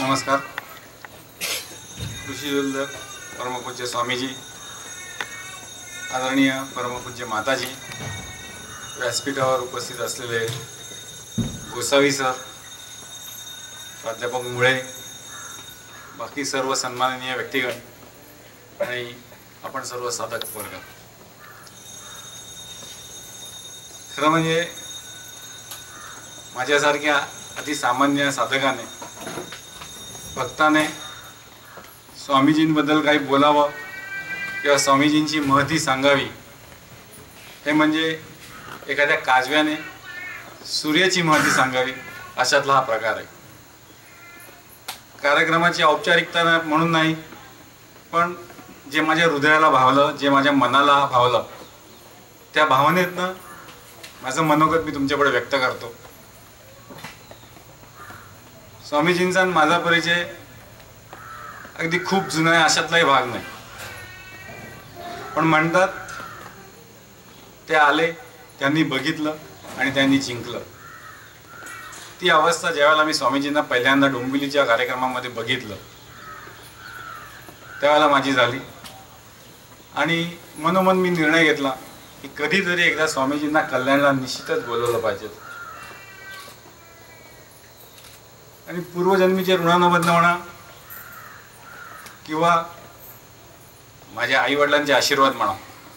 नमस्कार. कृषी विरुद्ध परमपूज्य स्वामीजी, आदरणीय परमपूज्य माताजी, व्यासपीठावर उपस्थित असलेले गोसावी सर, प्राध्यापक मुळे, बाकी सर्व सन्माननीय व्यक्तिगण आणि आपण सर्व साधक वर्ग. खरं म्हणजे माझ्यासारख्या अतिसामान्य साधकाने, भक्ताने स्वामीजींबद्दल काही बोलावं किंवा स्वामीजींची महती सांगावी, हे म्हणजे एखाद्या काजव्याने सूर्याची महती सांगावी अशातला हा प्रकार आहे. कार्यक्रमाची औपचारिकता म्हणून नाही, पण जे माझ्या हृदयाला भावलं, जे माझ्या मनाला भावलं, त्या भावनेतनं माझं मनोगत मी तुमच्याकडे व्यक्त करतो. स्वामीजींचा आणि माझा परिचय अगदी खूप जुना आहे अशातलाही भाग नाही, पण म्हणतात ते आले, त्यांनी बघितलं आणि त्यांनी जिंकलं. ती अवस्था ज्यावेळेला मी स्वामीजींना पहिल्यांदा डोंबिवलीच्या कार्यक्रमामध्ये बघितलं त्यावेळेला माझी झाली आणि मनोमन मी निर्णय घेतला की कधीतरी एकदा स्वामीजींना कल्याणला निश्चितच बोलवलं पाहिजे. आणि पूर्वजन्मीचे ऋणानुबंध म्हणा किंवा माझ्या आईवडिलांचे आशीर्वाद म्हणा,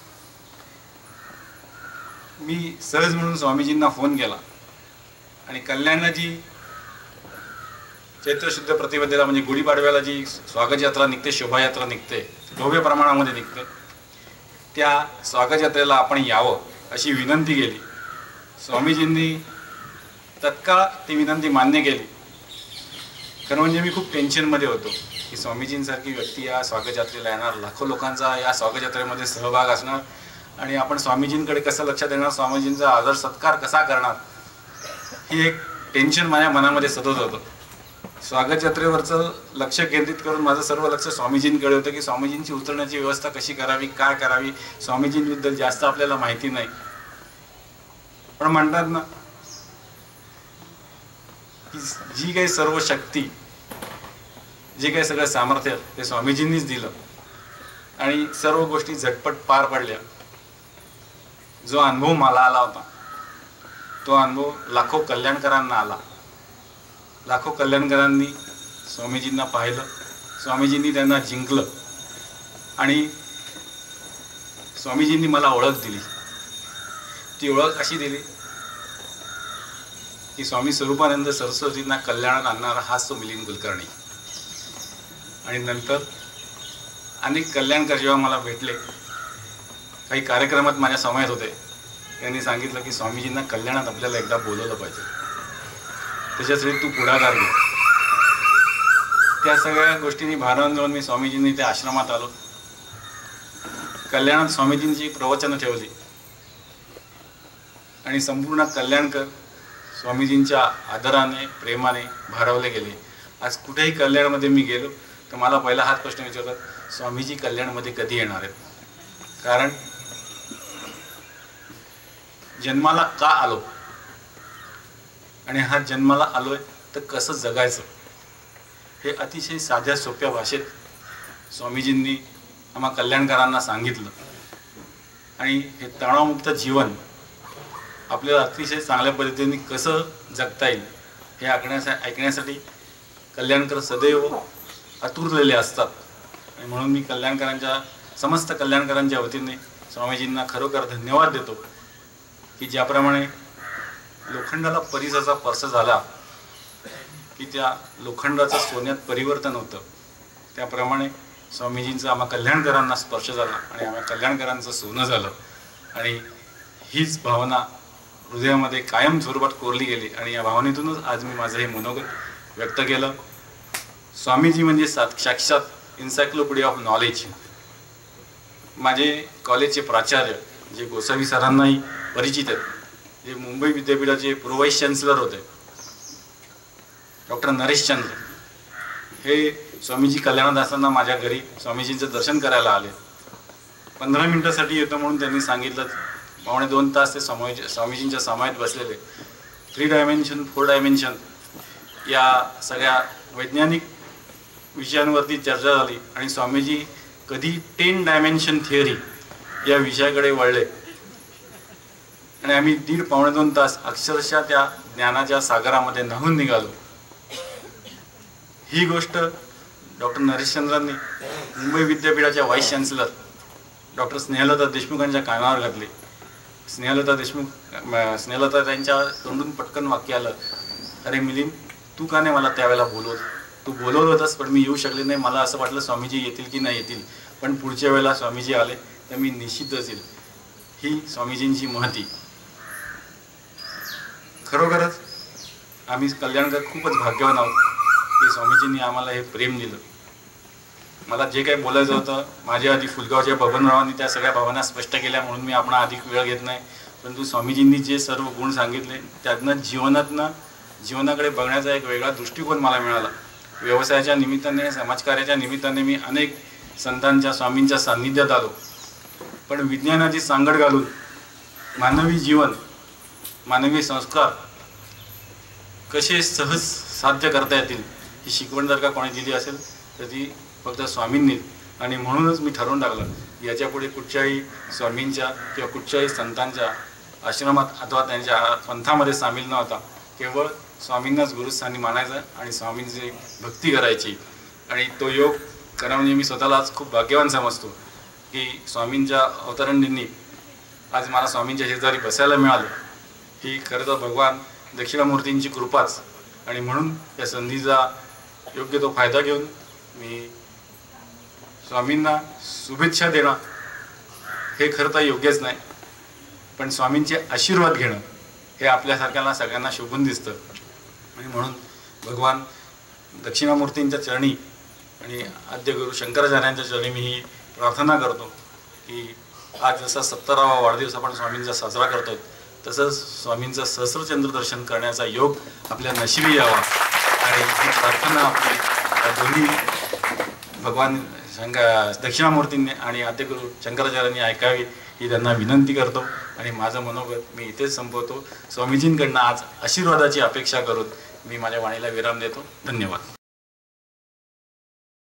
मी सहज म्हणून स्वामीजींना फोन केला आणि कल्याणला जी चैत्रशुद्ध प्रतिपदेला म्हणजे गुढीपाडव्याला जी स्वागत यात्रा निघते, शोभायात्रा निघते, भव्य प्रमाणामध्ये निघते, त्या स्वागत यात्रेला आपण यावं अशी विनंती केली. स्वामीजींनी तत्काळ ती विनंती मान्य केली. खरं म्हणजे मी खूप टेन्शनमध्ये होतो की स्वामीजींसारखी व्यक्ती या स्वागत यात्रेला येणार, लाखो लोकांचा या स्वागत यात्रेमध्ये सहभाग असणार आणि आपण स्वामीजींकडे कसं लक्ष देणार, स्वामीजींचा आदर सत्कार कसा करणार, ही एक टेन्शन माझ्या मनामध्ये सतत होतं. स्वागत यात्रेवरचं लक्ष केंद्रित करून माझं सर्व लक्ष स्वामीजींकडे होतं की स्वामीजींची उतरण्याची व्यवस्था कशी करावी, काय करावी. स्वामीजींबद्दल जास्त आपल्याला माहिती नाही, पण म्हणतात ना की जी काही सर्व शक्ती, जे काही सगळं सामर्थ्य ते स्वामीजींनीच दिलं आणि सर्व गोष्टी झटपट पार पडल्या. जो अनुभव मला आला होता तो अनुभव लाखो कल्याणकरांना आला. लाखो कल्याणकरांनी स्वामीजींना पाहिलं, स्वामीजींनी त्यांना जिंकलं आणि स्वामीजींनी मला ओळख दिली. ती ओळख अशी दिली की स्वामी स्वरूपानंद सरस्वतींना कल्याणात आणणारा हाच तो मिलिंद कुलकर्णी. आणि नंतर अनेक कल्याणकर जेव्हा मला भेटले, काही कार्यक्रमात माझ्या समयात होते, त्यांनी सांगितलं की स्वामीजींना कल्याणात आपल्याला एकदा बोलवलं पाहिजे, त्याच्यासाठी तू पुढाकार घे. त्या सगळ्या गोष्टींनी भारावून जाऊन मी स्वामीजींनी त्या आश्रमात आलो. कल्याणात स्वामीजींची प्रवचनं ठेवली आणि संपूर्ण कल्याणकर स्वामीजींच्या आदराने, प्रेमाने भारावले गेले. आज कुठेही कल्याणमध्ये मी गेलो तर मला पहिला हाच प्रश्न विचारतात, स्वामीजी कल्याणमध्ये कधी येणार आहेत? कारण जन्माला का आलो आणि हा जन्माला आलोय तर कसं जगायचं, हे अतिशय साध्या सोप्या भाषेत स्वामीजींनी आम्हा कल्याणकरांना सांगितलं. आणि हे तणावमुक्त जीवन आपल्याला अतिशय चांगल्या पद्धतीने कसं जगता येईल हे ऐकण्यासाठी कल्याणकर सदैव आतुरलेले असतात. आणि म्हणून मी समस्त कल्याणकरांच्या वतीने स्वामीजींना खरोखर धन्यवाद देतो की ज्याप्रमाणे लोखंडाला परिसाचा स्पर्श झाला की त्या लोखंडाचं सोन्यात परिवर्तन होतं, त्याप्रमाणे स्वामीजींचा आम्हा कल्याणकरांना स्पर्श झाला आणि आम्हा कल्याणकरांचं सोनं झालं. आणि हीच भावना हृदयामध्ये कायम स्वरूपात कोरली गेली आणि या भावनेतूनच आज मी माझं हे मनोगत व्यक्त केलं. स्वामीजी म्हणजे साक्षात इन्सायक्लोपीडिया ऑफ नॉलेज. माझे कॉलेजचे प्राचार्य जे गोसावी सरांनाही परिचित आहेत, जे मुंबई विद्यापीठाचे पूर्व वाईस चान्सलर होते, डॉक्टर नरेशचंद्र, हे स्वामीजी कल्याणात असताना माझ्या घरी स्वामीजींचं दर्शन करायला आले. 15 मिनिटासाठी येतो म्हणून त्यांनी सांगितलं. 2.5 तास ते स्वामीजींच्या समाधीत बसलेले. 3 डायमेन्शन 4 डायमेन्शन या सगळ्या वैज्ञानिक विषयांवरती चर्चा झाली आणि स्वामीजी कधी 10 डायमेन्शन थिअरी या विषयाकडे वळले आणि आम्ही 1.5-2 तास अक्षरशः त्या ज्ञानाच्या सागरामध्ये न्हाऊन निघालो। ही गोष्ट डॉक्टर नरेशचंद्रांनी मुंबई विद्यापीठाच्या व्हाईस चान्सलर डॉक्टर स्नेहलता देशमुखांच्या कानावर घातली। स्नेहलता त्यांच्या तोंडून पटकन वाक्य आलं, अरे मिलिंद, तू का नाही मला त्यावेळेला बोलवत? तू बोलवलं होतंस पण मी येऊ शकले नाही। मला असं वाटलं स्वामीजी येतील की नाही येतील, पण पुढच्या वेळेला स्वामीजी आले तर मी निश्चितच येईल। ही स्वामीजींची महती। खरोखरच आम्ही कल्याणकर खूपच भाग्यवान आहोत की स्वामीजींनी आम्हाला हे प्रेम दिलं। मला जे काही बोलायचं होतं माझ्या आधी फुलगावच्या बबनरावांनी त्या सगळ्या भावना स्पष्ट केल्या म्हणून मी आपण अधिक वेळ घेत नाही, परंतु स्वामीजींनी जे सर्व गुण सांगितले त्यातनं जीवनाकडे बघण्याचा एक वेगळा दृष्टिकोन मला मिळाला। व्यवसायाच्या निमित्ताने, समाजकार्याच्या निमित्ताने मी अनेक संतांच्या, स्वामींच्या सान्निध्यात आलो, पण विज्ञानाची सांगड घालून मानवी जीवन, मानवी संस्कार कसे सहज साध्य करता येतील ही शिकवण जर का कोणी दिली असेल तर ती फक्त स्वामींनी। आणि म्हणूनच मी ठरवून टाकलं याच्यापुढे कुठच्याही स्वामींच्या किंवा कुठच्याही संतांच्या आश्रमात अथवा त्यांच्या पंथामध्ये सामील न होता केवळ स्वामींनाच गुरुस्थानी मानायचं आणि स्वामींची भक्ती करायची। आणि तो योग करा म्हणजे मी स्वतःला आज खूप भाग्यवान समजतो की स्वामींच्या अवतरण दिनी आज मला स्वामींच्या शेजारी बसायला मिळालं। ही खरं तर भगवान दक्षिणामूर्तींची कृपाच, आणि म्हणून या संधीचा योग्य तो फायदा घेऊन मी स्वामींना शुभेच्छा देणं हे खरं तर योग्यच नाही, पण स्वामींचे आशीर्वाद घेणं हे आपल्यासारख्याला सगळ्यांना शोभून दिसतं। आणि म्हणून भगवान दक्षिणामूर्तींच्या चरणी आणि आद्यगुरू शंकराचार्यांच्या चरणी मी ही प्रार्थना करतो की आज जसा 70वा वाढदिवस आपण स्वामींचा साजरा करतो तसंच स्वामींचं सहस्रचंद्र दर्शन करण्याचा योग आपल्या नशिबी यावा। आणि ही प्रार्थना आपली दोन्ही भगवान दक्षिणामूर्तींनी आणि आद्यगुरू शंकराचार्यांनी ऐकावी ही त्यांना विनंती करतो। आणि माझं मनोगत मी इथेच संपवतो। स्वामीजींकडनं आज आशीर्वादाची अपेक्षा करून मी माझ्या वाणीला विराम देतो। धन्यवाद।